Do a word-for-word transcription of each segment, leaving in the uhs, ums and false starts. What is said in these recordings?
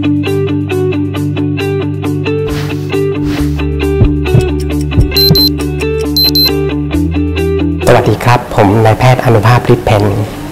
สวัสดีครับผมนายแพทย์อนุภาพฤทธิ์เพ็ญ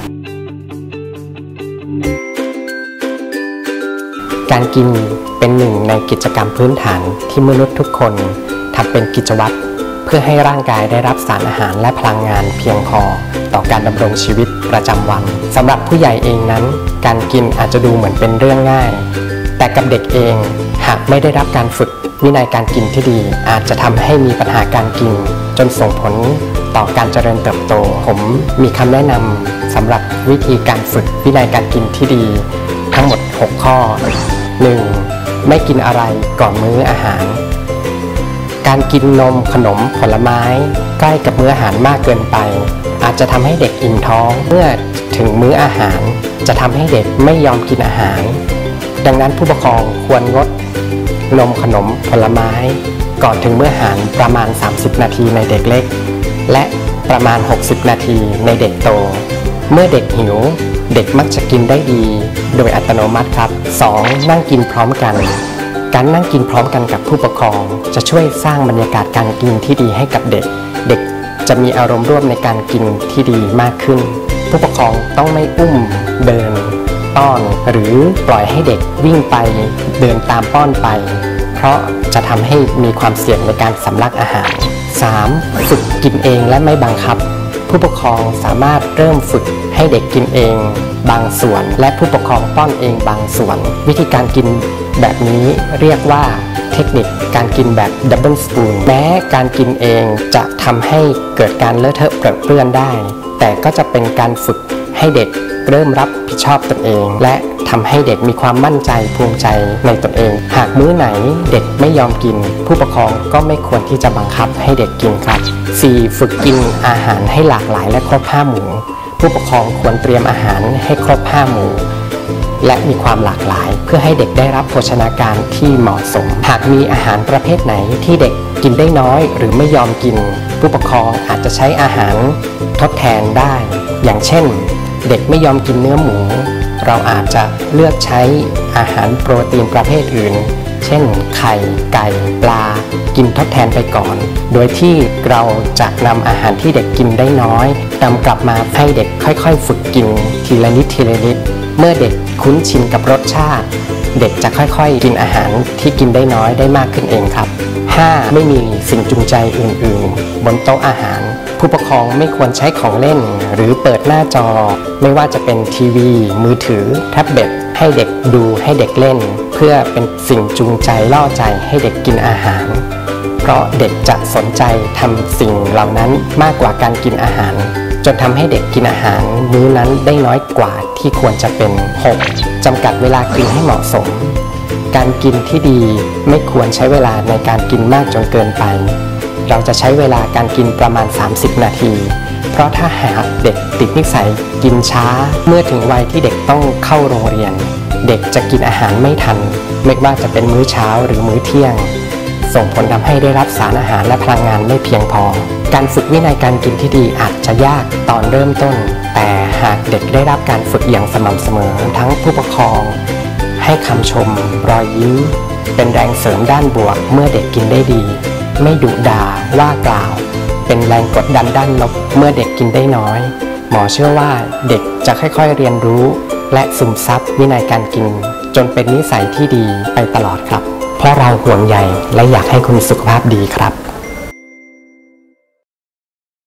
การกินเป็นหนึ่งในกิจกรรมพื้นฐานที่มนุษย์ทุกคนทำเป็นกิจวัตรเพื่อให้ร่างกายได้รับสารอาหารและพลังงานเพียงพอต่อการดำรงชีวิตประจำวันสำหรับผู้ใหญ่เองนั้นการกินอาจจะดูเหมือนเป็นเรื่องง่ายแต่กับเด็กเองหากไม่ได้รับการฝึกวินัยการกินที่ดีอาจจะทำให้มีปัญหาการกินจนส่งผลต่อการเจริญเติบโตผมมีคำแนะนำสำหรับวิธีการฝึกวินัยการกินที่ดีทั้งหมดหกข้อ หนึ่ง. ไม่กินอะไรก่อนมื้ออาหารการกินนมขนมผลไม้ใกล้กับมื้ออาหารมากเกินไปอาจจะทำให้เด็กอิ่มท้องเมื่อถึงมื้ออาหารจะทำให้เด็กไม่ยอมกินอาหารดังนั้นผู้ปกครองควรงดนมขนมผลไม้ก่อนถึงมื้ออาหารประมาณสามสิบนาทีในเด็กเล็กและประมาณหกสิบนาทีในเด็กโตเมื่อเด็กหิวเด็กมักจะกินได้ดีโดยอัตโนมัติครับ สอง. นั่งกินพร้อมกันการนั่งกินพร้อมกันกับผู้ปกครองจะช่วยสร้างบรรยากาศการกินที่ดีให้กับเด็กเด็กจะมีอารมณ์ร่วมในการกินที่ดีมากขึ้นผู้ปกครองต้องไม่อุ้มเดินป้อนหรือปล่อยให้เด็กวิ่งไปเดินตามป้อนไปเพราะจะทำให้มีความเสี่ยงในการสำลักอาหาร สาม. ฝึกกินเองและไม่บังคับผู้ปกครองสามารถเริ่มฝึกให้เด็กกินเองบางส่วนและผู้ปกครองป้อนเองบางส่วนวิธีการกินแบบนี้เรียกว่าเทคนิคการกินแบบดับเบิลสปูนแม้การกินเองจะทำให้เกิดการเลอะเทอะเปรอะเปื้อนได้แต่ก็จะเป็นการฝึกให้เด็กเริ่มรับผิดชอบตนเองและทำให้เด็กมีความมั่นใจภูมิใจในตนเองหากมื้อไหนเด็กไม่ยอมกินผู้ปกครองก็ไม่ควรที่จะบังคับให้เด็กกินครับ สี่. ฝึกกินอาหารให้หลากหลายและครบห้าหมู่ผู้ปกครองควรเตรียมอาหารให้ครบห้าหมู่และมีความหลากหลายเพื่อให้เด็กได้รับโภชนาการที่เหมาะสมหากมีอาหารประเภทไหนที่เด็กกินได้น้อยหรือไม่ยอมกินผู้ปกครองอาจจะใช้อาหารทดแทนได้อย่างเช่นเด็กไม่ยอมกินเนื้อหมูเราอาจจะเลือกใช้อาหารโปรตีนประเภทอื่นเช่นไข่ไก่ปลากินทดแทนไปก่อนโดยที่เราจะนำอาหารที่เด็กกินได้น้อยนำกลับมาให้เด็กค่อยๆฝึกกินทีละนิดทีละนิดเมื่อเด็กคุ้นชินกับรสชาติเด็กจะค่อยๆกินอาหารที่กินได้น้อยได้มากขึ้นเองครับ ห้า. ไม่มีสิ่งจูงใจอื่นๆบนโต๊ะอาหารผู้ปกครองไม่ควรใช้ของเล่นหรือเปิดหน้าจอไม่ว่าจะเป็นทีวีมือถือแท็บเล็ตให้เด็กดูให้เด็กเล่นเพื่อเป็นสิ่งจูงใจล่อใจให้เด็กกินอาหารเพราะเด็กจะสนใจทำสิ่งเหล่านั้นมากกว่าการกินอาหารจนทำให้เด็กกินอาหารมื้อนั้นได้น้อยกว่าที่ควรจะเป็น หก. จำกัดเวลากินให้เหมาะสมการกินที่ดีไม่ควรใช้เวลาในการกินมากจนเกินไปเราจะใช้เวลาการกินประมาณสามสิบนาทีเพราะถ้าหากเด็กติดนิสัยกินช้าเมื่อถึงวัยที่เด็กต้องเข้าโรงเรียนเด็กจะกินอาหารไม่ทันไม่ว่าจะเป็นมื้อเช้าหรือมื้อเที่ยงส่งผลทำให้ได้รับสารอาหารและพลังงานไม่เพียงพอการฝึกวินัยการกินที่ดีอาจจะยากตอนเริ่มต้นแต่หากเด็กได้รับการฝึกอย่างสม่ำเสมอทั้งผู้ปกครองให้คำชมรอยยิ้มเป็นแรงเสริมด้านบวกเมื่อเด็กกินได้ดีไม่ดุด่าว่ากล่าวเป็นแรงกดดันด้านลบเมื่อเด็กกินได้น้อยหมอเชื่อว่าเด็กจะค่อยๆเรียนรู้และซึมซับวินัยการกินจนเป็นนิสัยที่ดีไปตลอดครับเพราะเราห่วงใยและอยากให้คุณสุขภาพดีครับ